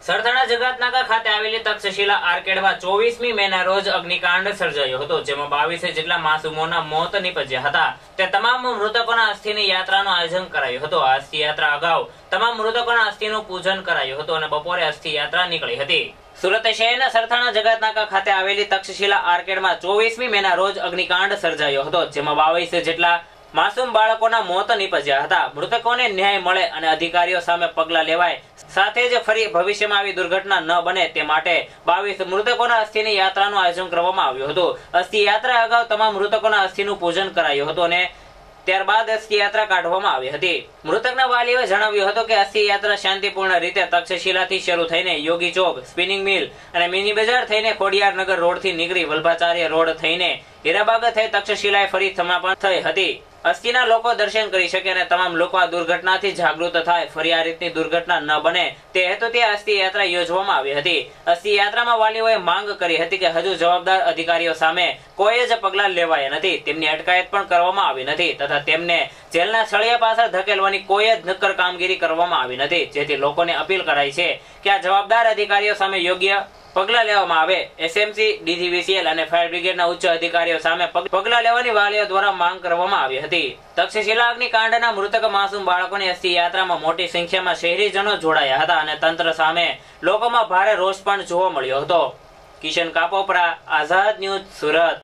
સરથાણા જગતનાકા ખાતે આવેલી તક્ષશિલા આર્કેડમાં 24મી મેના રોજ અગ્નિકાંડ સર્જાયો હતો, જેમાં 22 જેટલા માસૂમોના મોત નીપજ્યા હતા। તે તમામ મૃતકોના અસ્થિની યાત્રાનું આયોજન કરાયું હતું। આ અસ્થિ યાત્રા અગાઉ તમામ મૃતકોના અસ્થિનું પૂજન કરાયું હતું અને બપોરે અસ્થિ યાત્રા નીકળી હતી। સુરત શહેરના સરથાણા જગતનાકા ખાતે આવેલી તક્ષશિલા આર્કેડમાં 24મી મેના રોજ અગ્નિકાંડ સર્જાયો હતો, જેમાં 22 જેટલા માસૂમ બાળકોના મોત નીપજ્યા હતા। મૃતકોને ન્યાય મળે અને અધિકારીઓ સામે પગલાં લેવાય, સાથે જ ફરી ભવિષ્યમાં આવી દુર્ઘટના ન બને તે માટે 22 મૃતકોના અસ્થિની યાત્રાનું આયોજન કરવામાં આવ્યું હતું। અસ્થિ યાત્રા અગાઉ તમામ મૃતકોના અસ્થિનું પૂજન કરાયું હતું અને ત્યારબાદ અસ્થિ યાત્રા કાઢવામાં આવી હતી। મૃતકના વાલીઓએ જણાવ્યું હતું કે અસ્થિ યાત્રા શાંતિપૂર્ણ રીતે તક્ષશિલાથી શરૂ થઈને યોગી ચોક, સ્પિનિંગ મિલ અને મિની બજાર થઈને ખોડિયારનગર રોડથી નીકળી વલ્ભાચાર્ય રોડ થઈને હીરાબાગ થઈ તક્ષશિલાએ ફરી સમાપન થઈ હતી। અસ્થિના લોકો દર્શન કરી શકે અને તમામ લોકો આ દુર્ઘટનાથી જાગૃત થાય, ફરી આ રીતની દુર્ઘટના ન બને તે હેતુથી અસ્થિ યાત્રા યોજવામાં આવી હતી। અસ્થિ યાત્રામાં વાલીઓએ માંગ કરી હતી કે હજુ જવાબદાર અધિકારીઓ સામે કોઈ જ પગલાં લેવાયા નથી, તેમની અટકાયત પણ કરવામાં આવી નથી તથા તેમને જેલના સળિયા પાછળ ધકેલવાની કોઈ જ નક્કર કામગીરી કરવામાં આવી નથી, જેથી લોકોને અપીલ કરાઈ છે કે આ જવાબદાર અધિકારીઓ સામે યોગ્ય પગલાં લેવામાં આવે। એસએમસી, ડીજીવીસીએલ અને ફાયર બ્રિગેડના ઉચ્ચ અધિકારીઓ સામે પગલાં લેવાની વાલીઓ દ્વારા માંગ કરવામાં આવી હતી। તક્ષશિલા અગ્નિકાંડના મૃતક માસૂમ બાળકોની અસ્થિ યાત્રામાં મોટી સંખ્યામાં શહેરીજનો જોડાયા હતા અને તંત્ર સામે લોકોમાં ભારે રોષ પણ જોવા મળ્યો હતો। કિશન કાપોપરા, આઝાદ ન્યૂઝ, સુરત।